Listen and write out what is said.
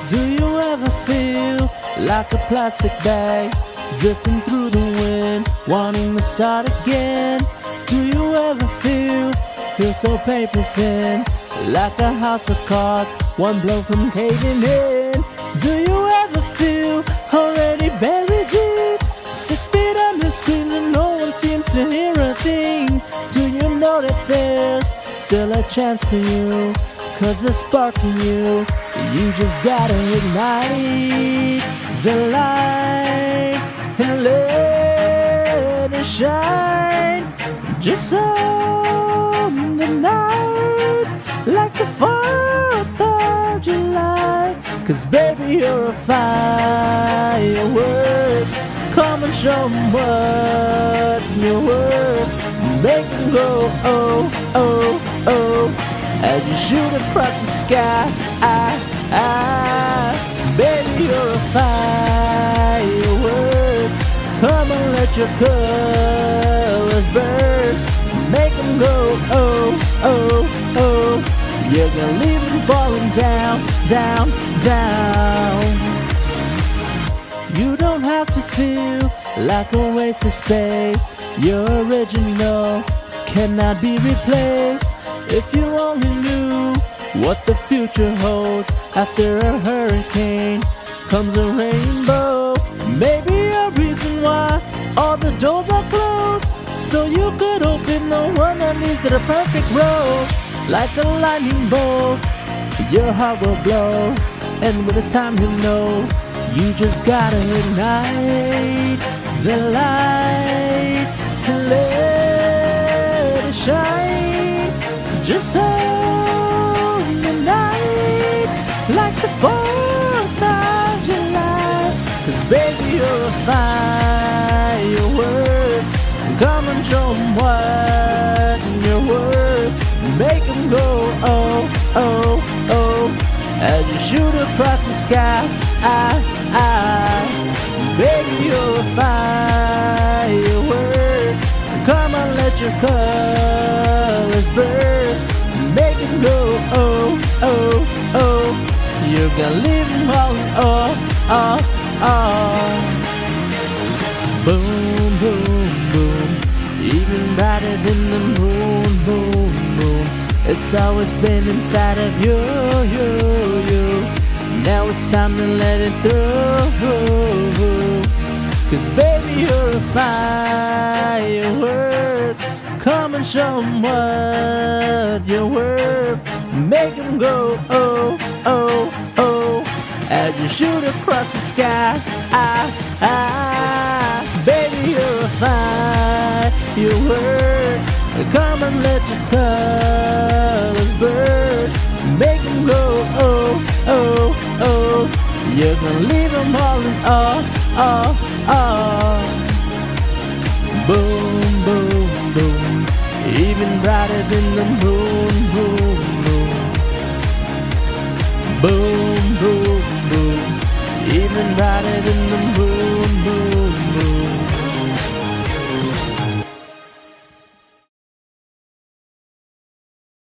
Do you ever feel like a plastic bag drifting through the wind, wanting to start again? Do you ever feel so paper thin, like a house of cards, one blow from caving in? Do you ever feel already buried deep, 6 feet under screen and no one seems to hear a thing? Do you know that there's still a chance for you? 'Cause there's spark in you, you just gotta ignite the light and let it shine. Just on the night, like the 4th of July. 'Cause baby, you're a firework. Come and show 'em what you're worth. Make 'em go oh, oh, oh, as you shoot across the sky. Baby, you're a firework. Come and let your colors burst. Make 'em go oh, oh, oh. You're gonna leave 'em falling down, down, down. You don't have to feel like a waste of space. Your original cannot be replaced. If you only knew what the future holds, after a hurricane comes a rainbow. Maybe a reason why all the doors are closed, so you could open the one that leads to the perfect road. Like a lightning bolt, your heart will blow, and when it's time to know, you just gotta ignite the light and let it shine. Just hold the night, like the 4th of July. 'Cause baby, you're a firework. Come and show 'em what you're worth. Make 'em go oh, oh, oh, as you shoot across the sky. Baby, you're a firework. Come and let your colors burst. Make 'em go oh, oh, oh. You're gonna leave 'em all oh, oh, oh. Boom, boom, boom, even brighter than the moon, boom, boom. It's always been inside of you. Now it's time to let it through. 'Cause baby, you're a firework. Come and show 'em what you're worth. Make 'em go oh, oh, oh, as you shoot across the sky. Baby, you're a firework. Come and let your colors burst. Make 'em go oh, oh, oh. You're gonna leave 'em all in awe, awe, awe. Boom, boom, boom, even brighter than the moon, boom, boom. Boom, boom, boom, even brighter than the moon.